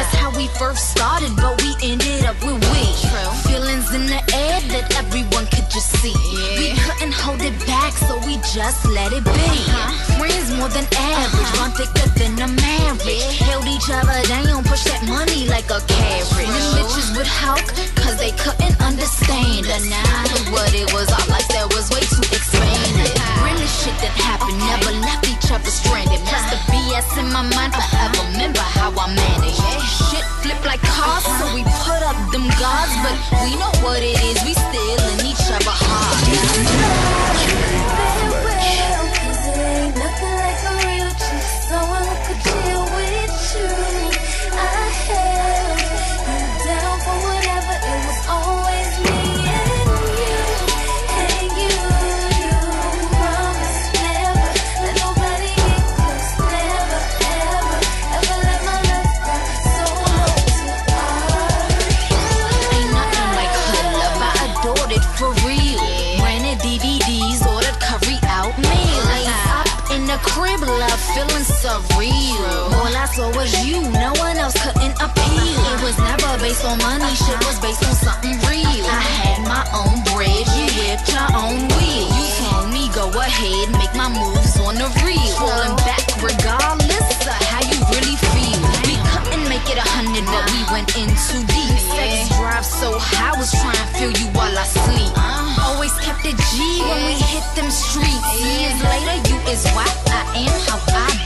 That's how we first started, but we ended up with we. Feelings in the air that everyone could just see. We couldn't hold it back, so we just let it be. Friends more than average, run thicker than a marriage. Held each other down, push that money like a carriage. Them bitches would hawk, cause they couldn't understand us. Look what it was, our lifestyle was way too expanded. Really shit that happened, never left each other stranded. Plus the BS in my mind forever, remember how I managed. Shit flip like cars, so we put up them guards. But we know what it is, we still in each other heart. For real, rented DVDs, ordered curry out meals. Up in the crib, love feeling surreal. All I saw was you, no one else couldn't appeal. It was never based on money, shit was based on something real. I had my own bread, you whipped your own wheel. You told me go ahead, make my moves on the real. Falling back regardless of how you really feel. We couldn't make it 100, but we went in too deep. Sex drive so high, was trying to feel you while I sleep. Always kept it G when we hit them streets. Years later, you is why I am how I